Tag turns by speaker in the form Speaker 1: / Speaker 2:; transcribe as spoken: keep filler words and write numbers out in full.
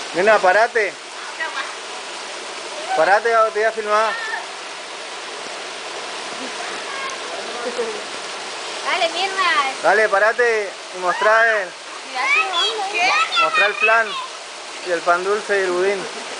Speaker 1: Nena, parate. Parate, te voy a filmar.
Speaker 2: Dale, mierda.
Speaker 1: Dale, parate y mostrá el,
Speaker 2: Mirá qué onda.
Speaker 1: mostrá el flan y el pan dulce y el budín.